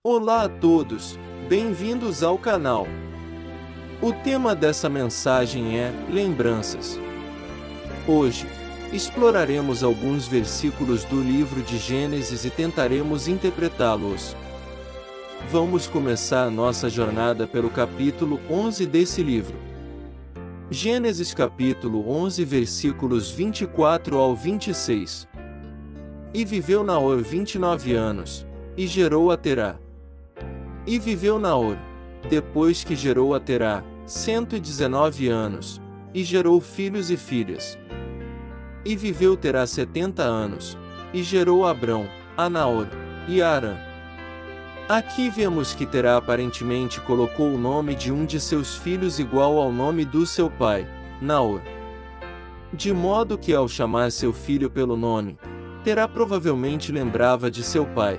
Olá a todos, bem-vindos ao canal. O tema dessa mensagem é Lembranças. Hoje, exploraremos alguns versículos do livro de Gênesis e tentaremos interpretá-los. Vamos começar nossa jornada pelo capítulo 11 desse livro. Gênesis capítulo 11 versículos 24 ao 26. E viveu Naor 29 anos, e gerou a Terá. E viveu Naor, depois que gerou a Terá, 119 anos, e gerou filhos e filhas. E viveu Terá 70 anos, e gerou a Abrão, a Naor, e a Harã. Aqui vemos que Terá aparentemente colocou o nome de um de seus filhos igual ao nome do seu pai, Naor. De modo que ao chamar seu filho pelo nome, Terá provavelmente lembrava de seu pai.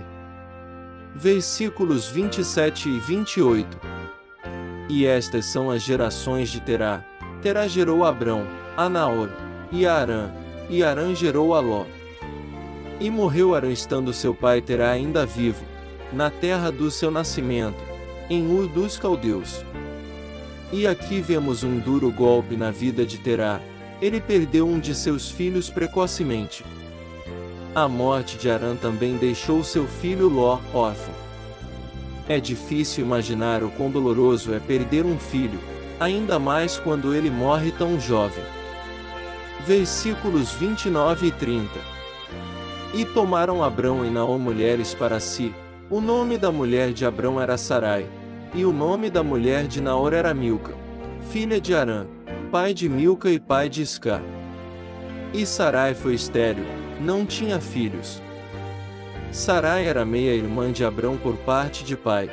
Versículos 27 e 28. E estas são as gerações de Terá. Terá gerou a Abrão, a Naor, e a Harã, e Harã gerou a Ló. E morreu Harã estando seu pai Terá ainda vivo, na terra do seu nascimento, em Ur dos Caldeus. E aqui vemos um duro golpe na vida de Terá. Ele perdeu um de seus filhos precocemente. A morte de Harã também deixou seu filho Ló órfão. É difícil imaginar o quão doloroso é perder um filho, ainda mais quando ele morre tão jovem. Versículos 29 e 30. E tomaram Abrão e Naor mulheres para si. O nome da mulher de Abrão era Sarai, e o nome da mulher de Naor era Milca, filha de Harã, pai de Milca e pai de Isca. E Sarai foi estéril, não tinha filhos. Sarai era meia-irmã de Abrão por parte de pai.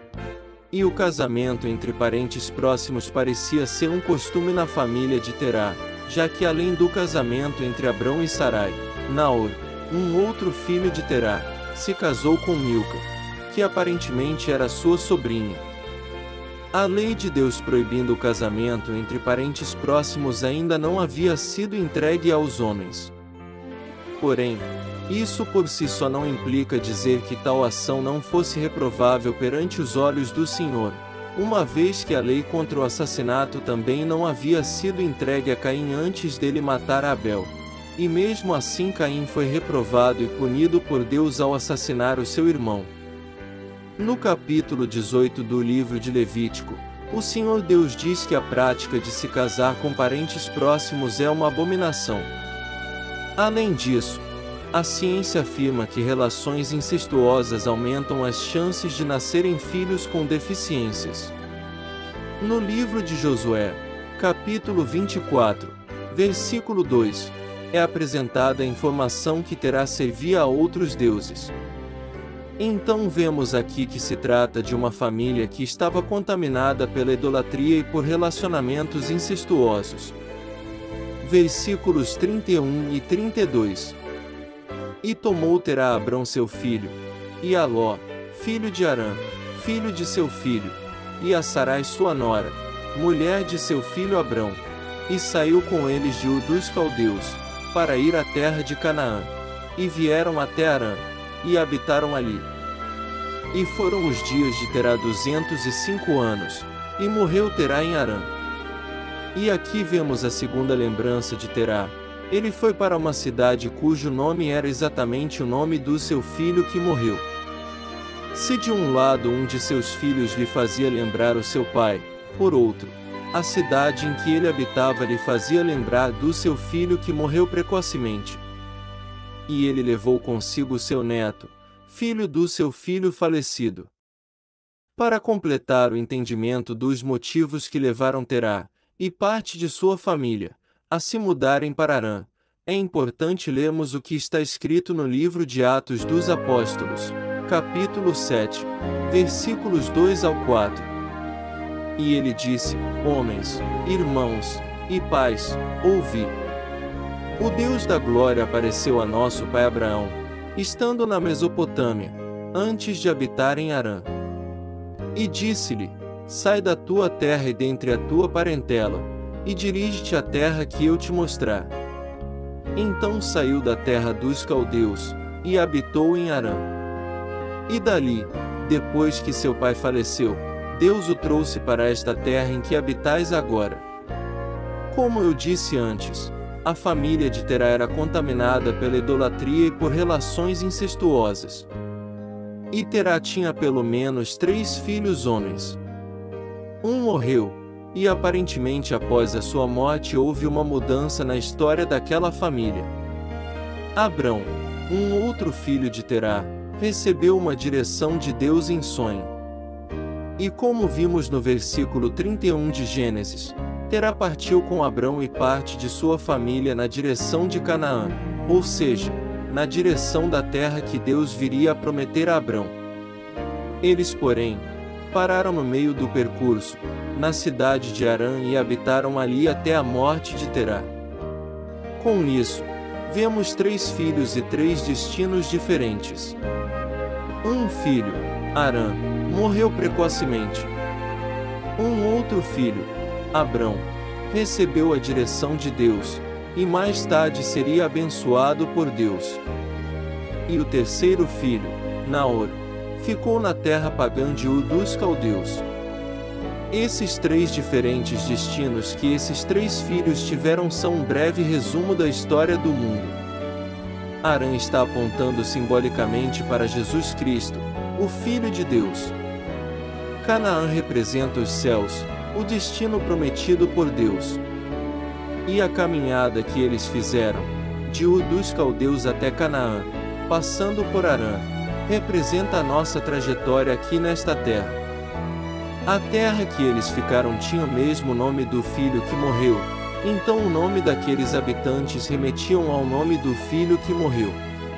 E o casamento entre parentes próximos parecia ser um costume na família de Terá, já que além do casamento entre Abrão e Sarai, Naor, um outro filho de Terá, se casou com Milca, que aparentemente era sua sobrinha. A lei de Deus proibindo o casamento entre parentes próximos ainda não havia sido entregue aos homens. Porém, isso por si só não implica dizer que tal ação não fosse reprovável perante os olhos do Senhor, uma vez que a lei contra o assassinato também não havia sido entregue a Caim antes dele matar Abel. E mesmo assim Caim foi reprovado e punido por Deus ao assassinar o seu irmão. No capítulo 18 do livro de Levítico, o Senhor Deus diz que a prática de se casar com parentes próximos é uma abominação. Além disso, a ciência afirma que relações incestuosas aumentam as chances de nascerem filhos com deficiências. No livro de Josué, capítulo 24, versículo 2, é apresentada a informação que Terá servia a outros deuses. Então vemos aqui que se trata de uma família que estava contaminada pela idolatria e por relacionamentos incestuosos. Versículos 31 e 32. E tomou Terá Abrão seu filho, e a Ló, filho de Harã, filho de seu filho, e a Sarai sua nora, mulher de seu filho Abrão, e saiu com eles de Ur dos Caldeus, para ir à terra de Canaã, e vieram até Harã, e habitaram ali. E foram os dias de Terá 205 anos, e morreu Terá em Harã. E aqui vemos a segunda lembrança de Terá. Ele foi para uma cidade cujo nome era exatamente o nome do seu filho que morreu. Se de um lado um de seus filhos lhe fazia lembrar o seu pai, por outro, a cidade em que ele habitava lhe fazia lembrar do seu filho que morreu precocemente. E ele levou consigo seu neto, filho do seu filho falecido. Para completar o entendimento dos motivos que levaram Terá, e parte de sua família, a se mudarem para Harã, é importante lermos o que está escrito no livro de Atos dos Apóstolos, capítulo 7, versículos 2 ao 4. E ele disse: Homens, irmãos, e pais, ouvi. O Deus da glória apareceu a nosso pai Abraão, estando na Mesopotâmia, antes de habitar em Harã. E disse-lhe: Sai da tua terra e dentre a tua parentela, e dirige-te à terra que eu te mostrar. Então saiu da terra dos caldeus, e habitou em Harã. E dali, depois que seu pai faleceu, Deus o trouxe para esta terra em que habitais agora. Como eu disse antes, a família de Terá era contaminada pela idolatria e por relações incestuosas. E Terá tinha pelo menos 3 filhos homens. Um morreu, e aparentemente após a sua morte houve uma mudança na história daquela família. Abrão, um outro filho de Terá, recebeu uma direção de Deus em sonho. E como vimos no versículo 31 de Gênesis, Terá partiu com Abrão e parte de sua família na direção de Canaã, ou seja, na direção da terra que Deus viria a prometer a Abrão. Eles, porém, pararam no meio do percurso, na cidade de Harã e habitaram ali até a morte de Terá. Com isso, vemos 3 filhos e 3 destinos diferentes. Um filho, Harã, morreu precocemente. Um outro filho, Abrão, recebeu a direção de Deus, e mais tarde seria abençoado por Deus. E o terceiro filho, Naor, ficou na terra pagã de Ur dos Caldeus. Esses 3 diferentes destinos que esses 3 filhos tiveram são um breve resumo da história do mundo. Harã está apontando simbolicamente para Jesus Cristo, o Filho de Deus. Canaã representa os céus, o destino prometido por Deus. E a caminhada que eles fizeram, de Ur dos Caldeus até Canaã, passando por Harã, representa a nossa trajetória aqui nesta terra. A terra que eles ficaram tinha o mesmo nome do filho que morreu, então o nome daqueles habitantes remetiam ao nome do filho que morreu.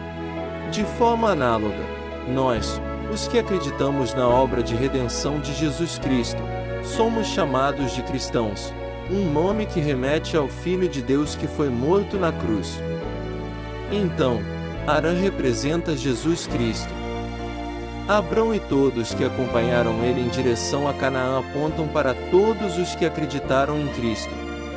De forma análoga, nós, os que acreditamos na obra de redenção de Jesus Cristo, somos chamados de cristãos, um nome que remete ao Filho de Deus que foi morto na cruz. Então, Harã representa Jesus Cristo. Abrão e todos que acompanharam ele em direção a Canaã apontam para todos os que acreditaram em Cristo.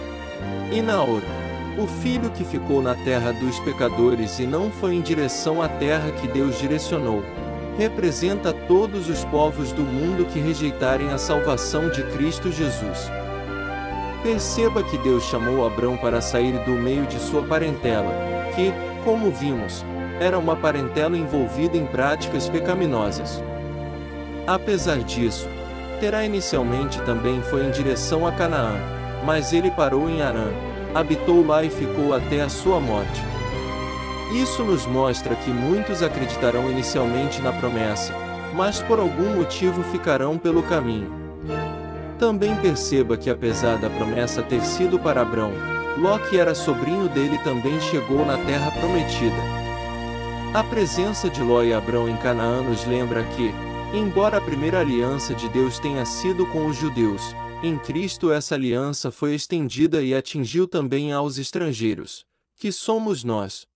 E Naor, o filho que ficou na terra dos pecadores e não foi em direção à terra que Deus direcionou, representa todos os povos do mundo que rejeitarem a salvação de Cristo Jesus. Perceba que Deus chamou Abrão para sair do meio de sua parentela, que, como vimos, era uma parentela envolvida em práticas pecaminosas. Apesar disso, Terá inicialmente também foi em direção a Canaã, mas ele parou em Harã, habitou lá e ficou até a sua morte. Isso nos mostra que muitos acreditarão inicialmente na promessa, mas por algum motivo ficarão pelo caminho. Também perceba que apesar da promessa ter sido para Abrão, Ló, que era sobrinho dele, também chegou na terra prometida. A presença de Ló e Abrão em Canaã nos lembra que, embora a primeira aliança de Deus tenha sido com os judeus, em Cristo essa aliança foi estendida e atingiu também aos estrangeiros, que somos nós.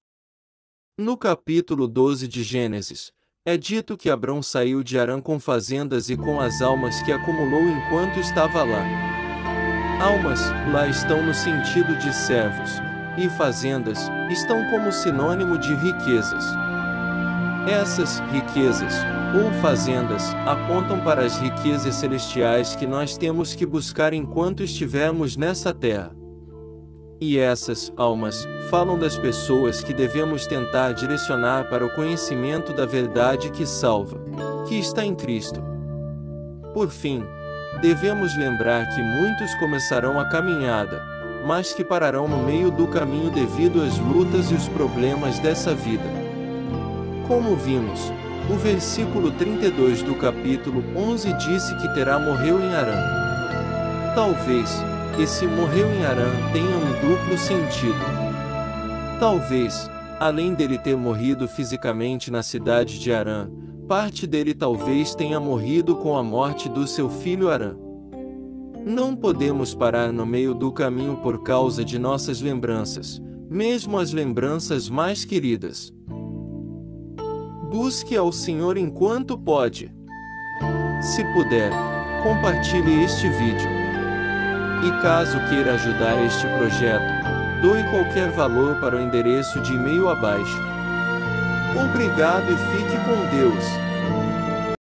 No capítulo 12 de Gênesis, é dito que Abrão saiu de Harã com fazendas e com as almas que acumulou enquanto estava lá. Almas, lá estão no sentido de servos, e fazendas, estão como sinônimo de riquezas. Essas riquezas, ou fazendas, apontam para as riquezas celestiais que nós temos que buscar enquanto estivermos nessa terra. E essas almas falam das pessoas que devemos tentar direcionar para o conhecimento da verdade que salva, que está em Cristo. Por fim, devemos lembrar que muitos começarão a caminhada, mas que pararão no meio do caminho devido às lutas e os problemas dessa vida. Como vimos, o versículo 32 do capítulo 11 disse que Terá morreu em Harã. Talvez esse morreu em Harã tenha um duplo sentido. Talvez, além dele ter morrido fisicamente na cidade de Harã, parte dele talvez tenha morrido com a morte do seu filho Harã. Não podemos parar no meio do caminho por causa de nossas lembranças, mesmo as lembranças mais queridas. Busque ao Senhor enquanto pode. Se puder, compartilhe este vídeo. E caso queira ajudar este projeto, doe qualquer valor para o endereço de e-mail abaixo. Obrigado e fique com Deus.